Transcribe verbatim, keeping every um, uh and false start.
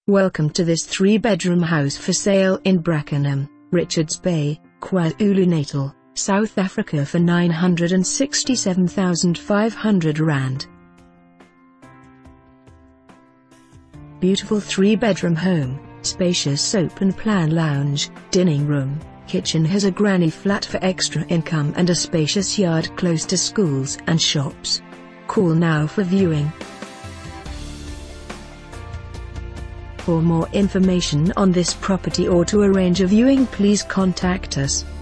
Welcome to this three-bedroom house for sale in Brackenham, Richards Bay, KwaZulu Natal, South Africa for nine hundred sixty-seven thousand five hundred rand. Beautiful three-bedroom home, spacious open-plan lounge, dining room, kitchen, has a granny flat for extra income and a spacious yard close to schools and shops. Call now for viewing. For more information on this property or to arrange a viewing, please contact us.